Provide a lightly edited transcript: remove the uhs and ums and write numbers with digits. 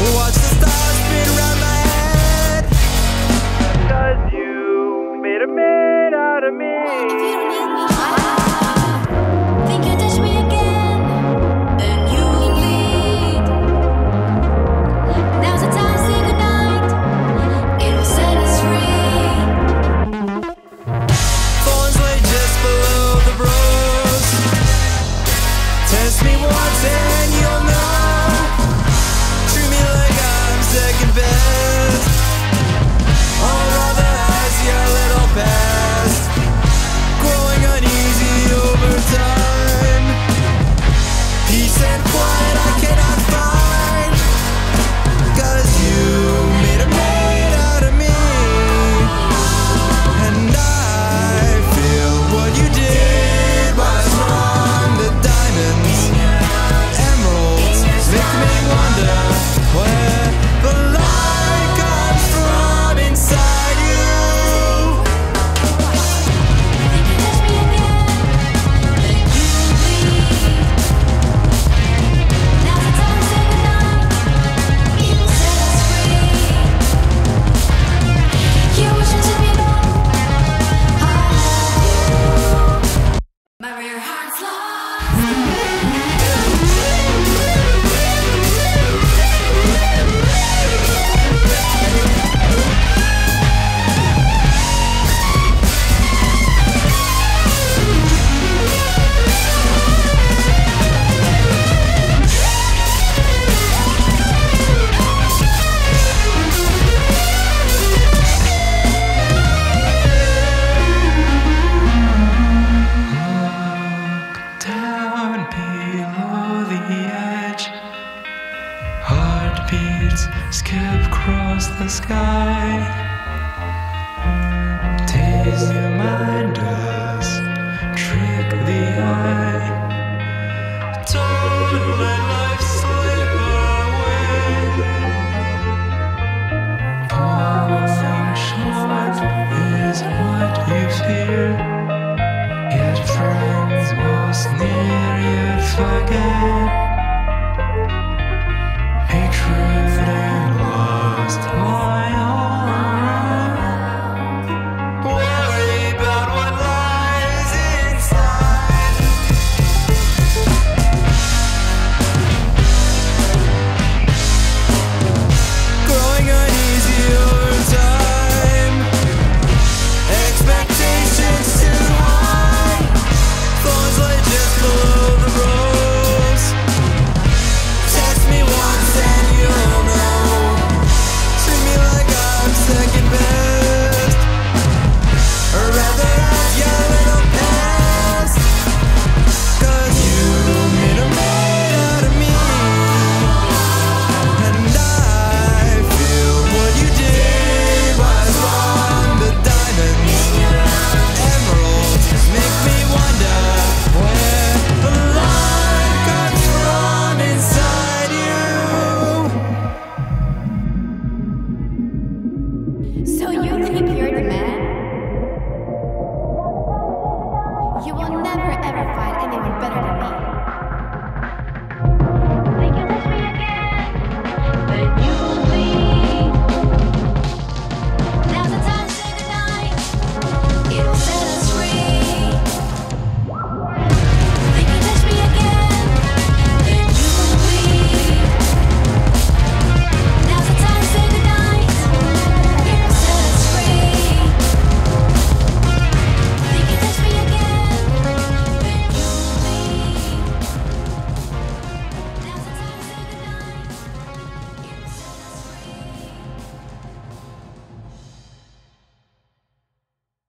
Watch the stars spin around my head. 'Cause you made a man out of me. If you don't need me, think you touch me again, then you'll bleed. Now's the time to say goodnight. It will set us free. Phones lay just below the bros. Test me once and you'll know. Treat me like I'm second best. I'll rather ask you a little past. Growing uneasy over time. Peace and quiet I cannot find. 'Cause you made a man out of me. And I feel what you did was wrong. The diamonds, emeralds, make me wonder where the light comes from inside you. Think you touch me again, then you'll bleed. Now's the time to say goodnight. It will set us free. You wish it to be known. I love you. My rare heart's lost. Down below the edge, heartbeats skip across the sky. Taste your mind